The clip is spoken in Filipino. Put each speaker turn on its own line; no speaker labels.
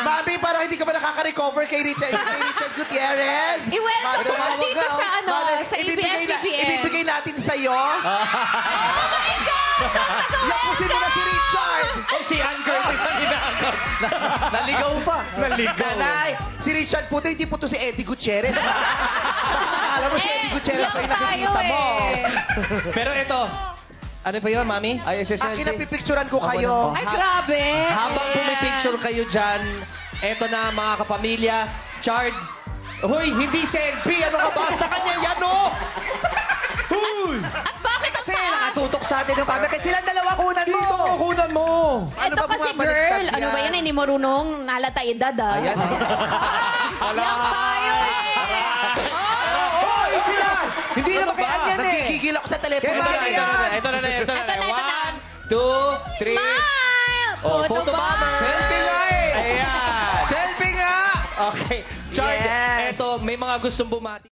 Mami, parang hindi ka ba nakaka-recover kay Richard Gutierrez?
I-welcome ko siya dito sa, sa ABS-CBN.
Ibibigay natin sa'yo.
Oh my gosh! Ang
Yapusin mo na si Richard!
Oh, si Anne Curtis ang inaangkat.
Naligaw pa.
Naligaw.
Nanay, si Richard po hindi po to si Eddie Gutierrez. Alam mo si Eddie Gutierrez pa yung nakikita mo.
Pero ito, ano pa yun, Mami?
Ay,
Akin na pipicturan ko kayo.
Ay, grabe!
Habang pumipicture kayo dyan, eto na mga kapamilya, Chard. Hoy, hindi selfie. Ano ka ba? Sa kanya yan, oh! Huy!
At bakit ang
Kasi
taas?
nakatutok sa atin yung camera. Kasi silang dalawa kunan mo.
Dito, kunan mo.
Ano
Ito
ba
kasi
bumabaliktad
girl,
yan?
ano ba yan? Hindi marunong nalata edad, ah.
Ayan.
Yan tayo, eh.
Oh, sila! Hindi na makian yan eh.
Nagkikigil ako sa telepono.
Kaya
Ito na.
Ito na, ito na.
1, 2, 3.
Smile!
Oh,
Photobombers!
Selfie nga eh.
Ayan.
Selfie nga.
Okay. Chard,
Yes.
eto, may mga gustong bumati.